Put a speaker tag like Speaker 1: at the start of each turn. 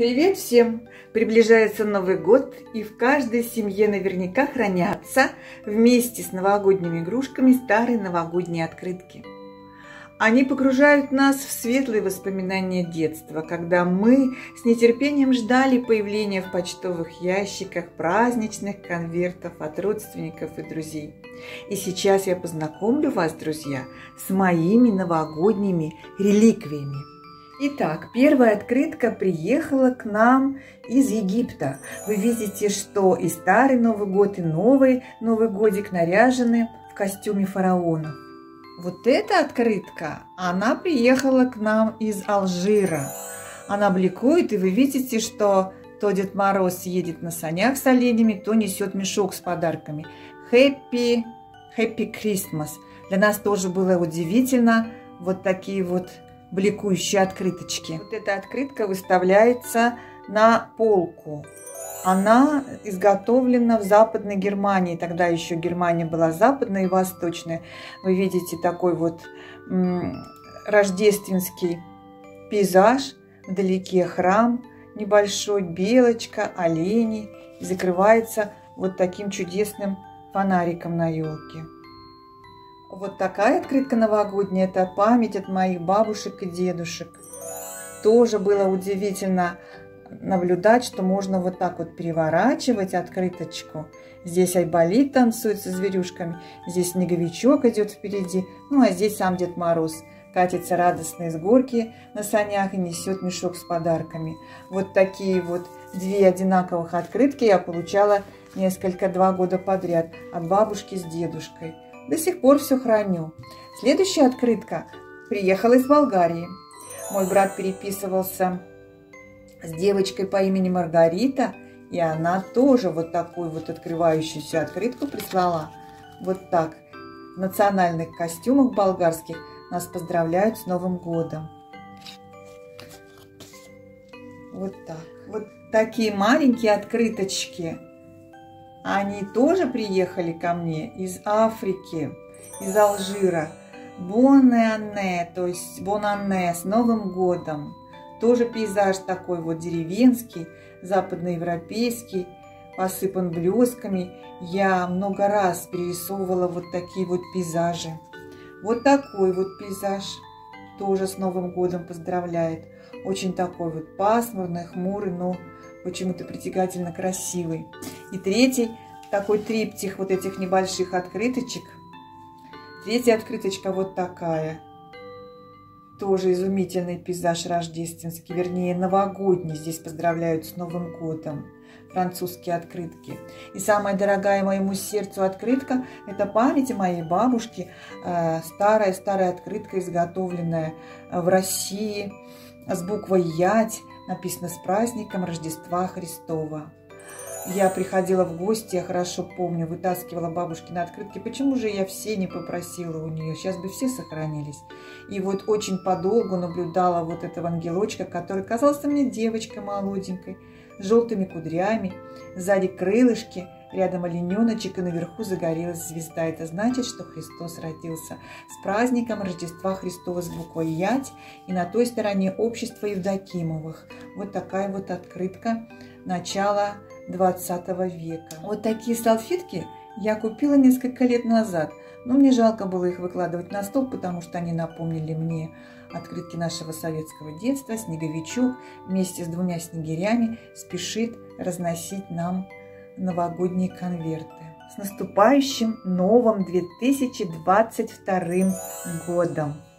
Speaker 1: Привет всем! Приближается Новый год, и в каждой семье наверняка хранятся вместе с новогодними игрушками старые новогодние открытки. Они погружают нас в светлые воспоминания детства, когда мы с нетерпением ждали появления в почтовых ящиках праздничных конвертов от родственников и друзей. И сейчас я познакомлю вас, друзья, с моими новогодними реликвиями. Итак, первая открытка приехала к нам из Египта. Вы видите, что и старый Новый год, и новый Новый годик наряжены в костюме фараонов. Вот эта открытка, она приехала к нам из Алжира. Она бликует, и вы видите, что то Дед Мороз едет на санях с оленями, то несет мешок с подарками. Happy Christmas. Для нас тоже было удивительно вот такие вот бликующие открыточки. Вот эта открытка выставляется на полку. Она изготовлена в Западной Германии. Тогда еще Германия была западная и восточная. Вы видите такой вот рождественский пейзаж. Вдалеке храм небольшой, белочка, олени. И закрывается вот таким чудесным фонариком на елке. Вот такая открытка новогодняя – это память от моих бабушек и дедушек. Тоже было удивительно наблюдать, что можно вот так вот переворачивать открыточку. Здесь Айболит танцует со зверюшками, здесь снеговичок идет впереди, ну а здесь сам Дед Мороз катится радостно с горки на санях и несет мешок с подарками. Вот такие вот две одинаковых открытки я получала два года подряд от бабушки с дедушкой. До сих пор все храню. Следующая открытка приехала из Болгарии. Мой брат переписывался с девочкой по имени Маргарита, и она тоже вот такую вот открывающуюся открытку прислала. Вот так. В национальных костюмах болгарских нас поздравляют с Новым годом. Вот так. Вот такие маленькие открыточки. Они тоже приехали ко мне из Африки, из Алжира. Бон-анне, то есть бон-анне, с Новым годом. Тоже пейзаж такой вот деревенский, западноевропейский, посыпан блесками. Я много раз перерисовывала вот такие вот пейзажи. Вот такой вот пейзаж тоже с Новым годом поздравляет. Очень такой вот пасмурный, хмурый, но почему-то притягательно красивый. И третий такой триптих вот этих небольших открыточек. Третья открыточка вот такая. Тоже изумительный пейзаж рождественский, вернее новогодний. Здесь поздравляют с Новым годом. Французские открытки. И самая дорогая моему сердцу открытка – это память о моей бабушке. Старая открытка, изготовленная в России с буквой «Ять». Написано «С праздником Рождества Христова». Я приходила в гости, я хорошо помню, вытаскивала бабушкины открытки. Почему же я все не попросила у нее? Сейчас бы все сохранились. И вот очень подолгу наблюдала вот этого ангелочка, который казался мне девочкой молоденькой, с желтыми кудрями, сзади крылышки, рядом олененочек, и наверху загорелась звезда. Это значит, что Христос родился. С праздником Рождества Христова с буквой «Ять». И на той стороне общество Евдокимовых. Вот такая вот открытка начала 20 века. Вот такие салфетки я купила несколько лет назад. Но мне жалко было их выкладывать на стол, потому что они напомнили мне открытки нашего советского детства. Снеговичок вместе с двумя снегирями спешит разносить нам новогодние конверты. С наступающим новым 2022 годом!